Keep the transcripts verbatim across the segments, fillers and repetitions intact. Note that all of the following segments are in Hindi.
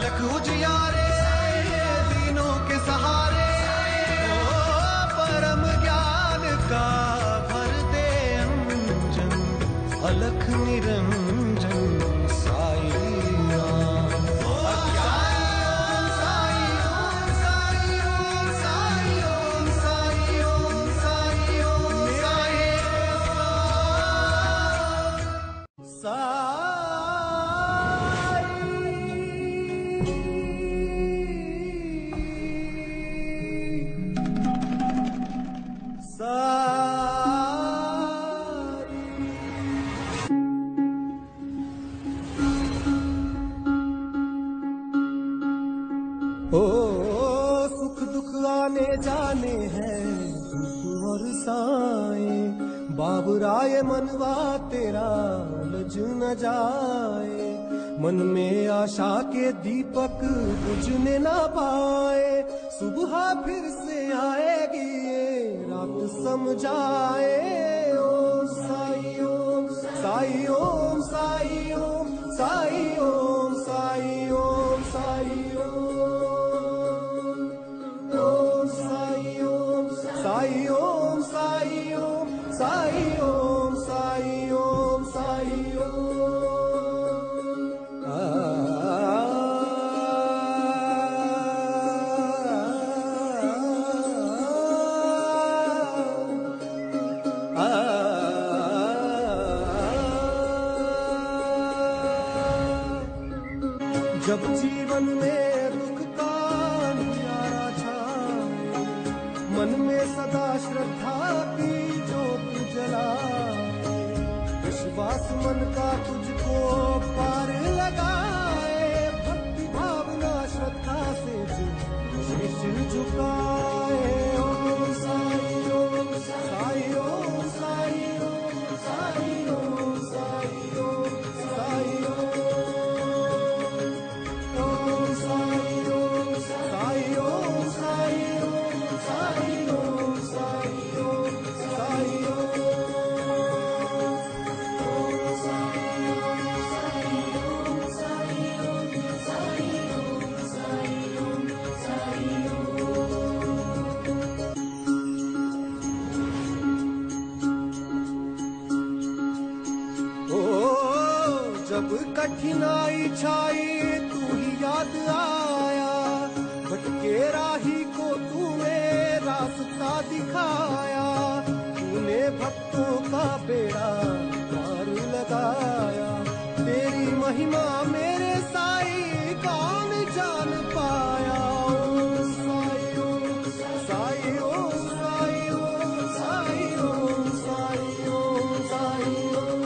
अलख उजियारे दीनों के सहारे, ओ परम ज्ञान का भर दे अंजन, अलख निरंजन साई राम। ओ सुख दुख आने जाने हैं धूप और साए, बाबुराए मनवा तेरा लज न जाए। मन में आशा के दीपक बुझने ना पाए, सुबह फिर से आएगी ये रात समझाए। ओम साई ओम साई ओम साई ओम साई ओम साई ओम साई साई ओम साई ओम साई ओम साई ओम साई ओम। जब जीवन में दुख का अंधियारा छाए, मन में सदा श्रद्धा की ज्योत जलाए, विश्वास मन का तुझको पार लगाए। भक्ति भावना श्रद्धा से जो सिर झुकाए। ओम साई ओम साई ओम साई ओम साई ओम साई ओम साई ओम साई ओम साई ओम साई ओम साई ओम साई ओम साई ओम साई ओम साई ओम साई ओम साई ओम साई ओम। ओ जब कठिनाई छाई तू ही याद आया, भटके राही को तूने रास्ता दिखाया। तूने भक्तों का बेड़ा पार लगाया, तेरी महिमा मेरे साई कौन जान पाया। ओम साई ओम साई ओम साई ओम साई ओम साई ओम साई ओम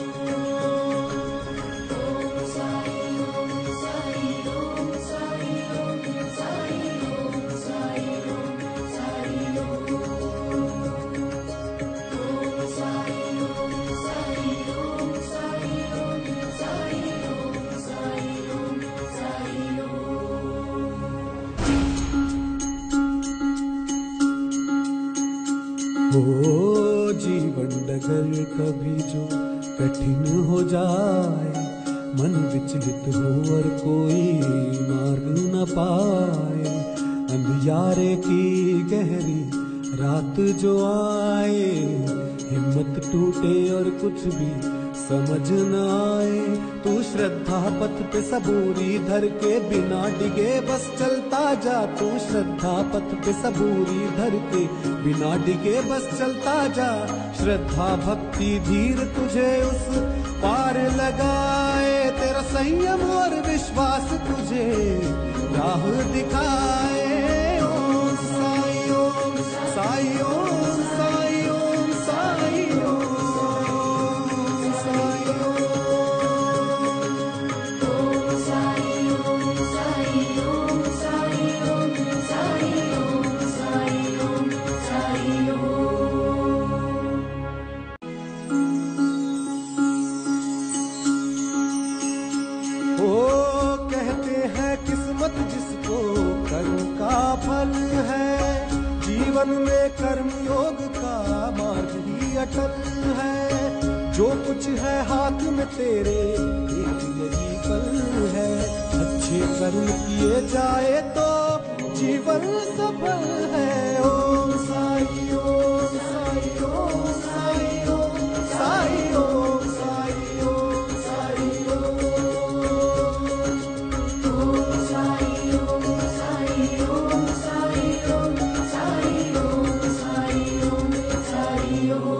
साई ओम साई ओम साई ओम साई ओम साई ओम साई ओम साई ओम साई ओम साई ओम साई ओम साई ओम साई ओम। ओ जीवन डगर कभी जो कठिन हो जाए, मन विचलित हो और कोई मार्ग न पाए। अंधियारे की गहरी रात जो आए, हिम्मत टूटे और कुछ भी समझ न आए। तू श्रद्धा पथ पे सबूरी धर के बिना डिगे बस चलता जा। तू श्रद्धा पथ पे सबूरी धर के बिना डिगे बस चलता जा। श्रद्धा भक्ति धीर तुझे उस पार लगाए, तेरा संयम और विश्वास तुझे राह दिखाए। ओम साई ओम साई ओम साई ओम साई ओम साई ओम साई ओम साई ओम साई ओम साई ओम साई ओम साई ओम। ओ कहते हैं किस्मत जिसको कर्म का फल है, जीवन में कर्म योग का मार्ग ही अटल है। जो कुछ है हाथ में तेरे एक यही पल है, अच्छे कर्म किए जाए तो जीवन सफल है। ओम साई ओम साई ओम साई ओम साई ओम साई ओम साई ओम साई ओम साई ओम साई ओम साई ओम साई ओम साई ओम।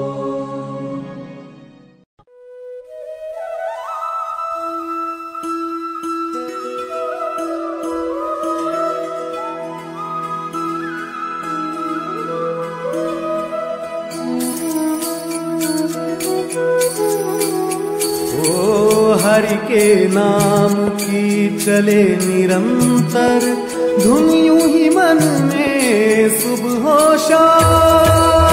हरि के नाम की चले निरंतर धुन यूं ही मन में सुबह हो शाम।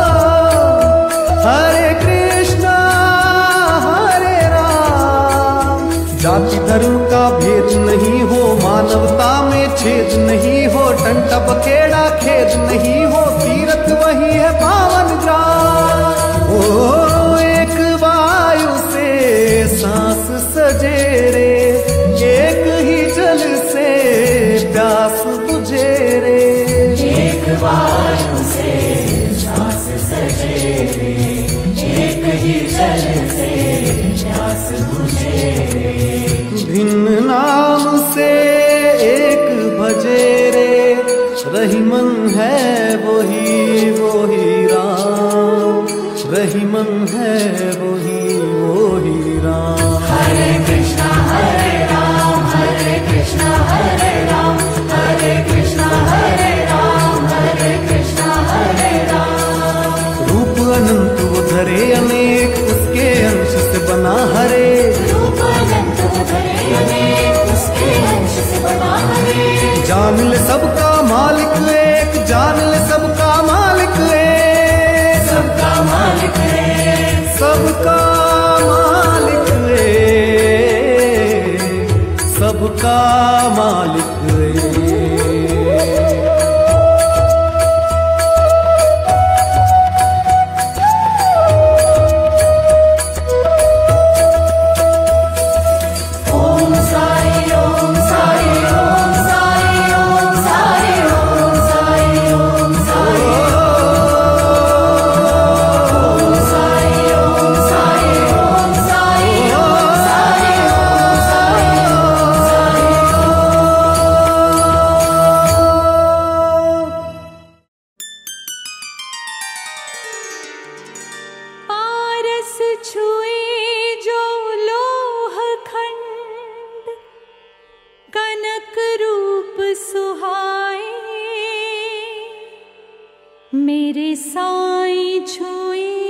हरे कृष्णा हरे राम। जाति धर्म का भेद नहीं हो, मानवता में छेद नहीं हो, टंटा बखेड़ा खेद नहीं हो, तीरथ वही है पावन ग्राम। ओ एक वायु से सांस सजे रे, एक ही जल से प्यास बुझे रे। एक वायु से सांस सजे रे, एक ही जल से प्यास बुझे रे। भिन्न नाम से एक भजे रे, रहीमन है वही वही राम, रहीमन है वही वही राम। हरे कृष्णा हरे राम, हरे कृष्णा हरे राम, हरे कृष्णा हरे राम, हरे कृष्णा हरे राम। रूप अनंत वो धरे अनेक, उसके अंश से बना हरे। रूप अनंत वो धरे अनेक, उसके अंश से बना हरे। जान ले सबका मालिक एक, जान ले सबका मालिक एक, सबका मालिक है, सबका मालिक एक, सबका मालिक एक। ओम साई ओम साई ओम साई ओम साई ओम साई ओम साई ओम साई ओम साई ओम साई ओम साई ओम साई ओम साई। पारस छुए जो लोह खंड, कनक रूप सुहाए। मेरे साईं छुए